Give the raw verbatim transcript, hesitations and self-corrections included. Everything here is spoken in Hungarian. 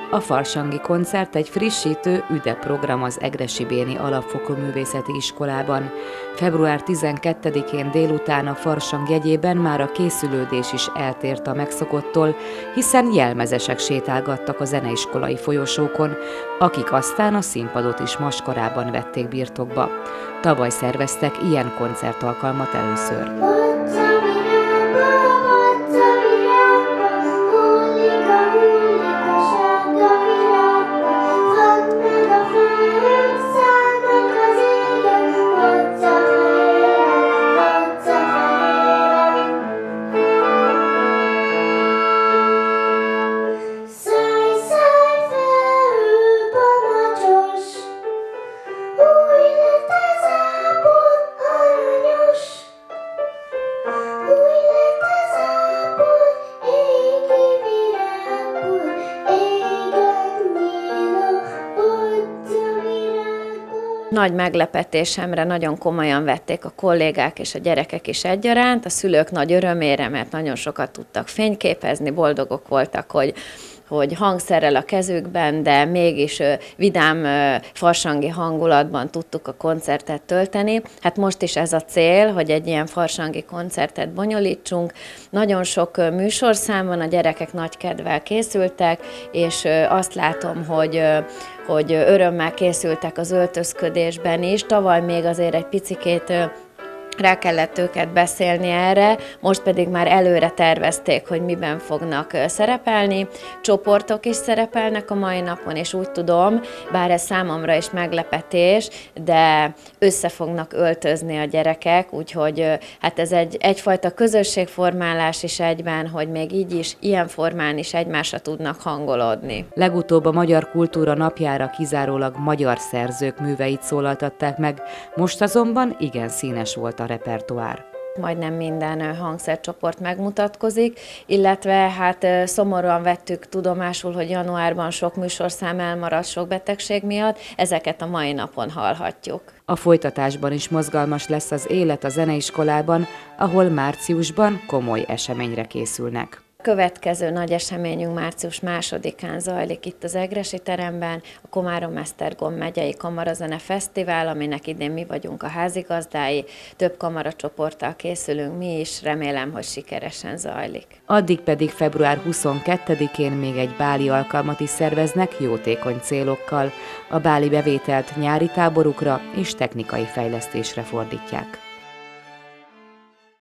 A farsangi koncert egy frissítő üde program az Egressy-Béni Alapfokú Művészeti Iskolában. február tizenkettedikén délután a farsang jegyében már a készülődés is eltért a megszokottól, hiszen jelmezesek sétálgattak a zeneiskolai folyosókon, akik aztán a színpadot is maskarában vették birtokba. Tavaly szerveztek ilyen koncertalkalmat először. Nagy meglepetésemre nagyon komolyan vették a kollégák és a gyerekek is egyaránt, a szülők nagy örömére, mert nagyon sokat tudtak fényképezni, boldogok voltak, hogy hogy hangszerrel a kezükben, de mégis vidám farsangi hangulatban tudtuk a koncertet tölteni. Hát most is ez a cél, hogy egy ilyen farsangi koncertet bonyolítsunk. Nagyon sok műsorszám van, a gyerekek nagy kedvel készültek, és azt látom, hogy hogy örömmel készültek az öltözködésben is. Tavaly még azért egy picikét rá kellett őket beszélni erre, most pedig már előre tervezték, hogy miben fognak szerepelni. Csoportok is szerepelnek a mai napon, és úgy tudom, bár ez számomra is meglepetés, de össze fognak öltözni a gyerekek, úgyhogy hát ez egy, egyfajta közösségformálás is egyben, hogy még így is, ilyen formán is egymásra tudnak hangolódni. Legutóbb a Magyar Kultúra napjára kizárólag magyar szerzők műveit szólaltatták meg, most azonban igen színes volt a repertoár. Majdnem minden hangszercsoport megmutatkozik, illetve hát szomorúan vettük tudomásul, hogy januárban sok műsorszám elmaradt sok betegség miatt, ezeket a mai napon hallhatjuk. A folytatásban is mozgalmas lesz az élet a zeneiskolában, ahol márciusban komoly eseményre készülnek. Következő nagy eseményünk március másodikán zajlik itt az Egressy teremben, a Komárom-Esztergom megyei Kamarazene Fesztivál, aminek idén mi vagyunk a házigazdái, több kamaracsoporttal készülünk mi is, remélem, hogy sikeresen zajlik. Addig pedig február huszonkettedikén még egy báli alkalmat is szerveznek jótékony célokkal. A báli bevételt nyári táborukra és technikai fejlesztésre fordítják.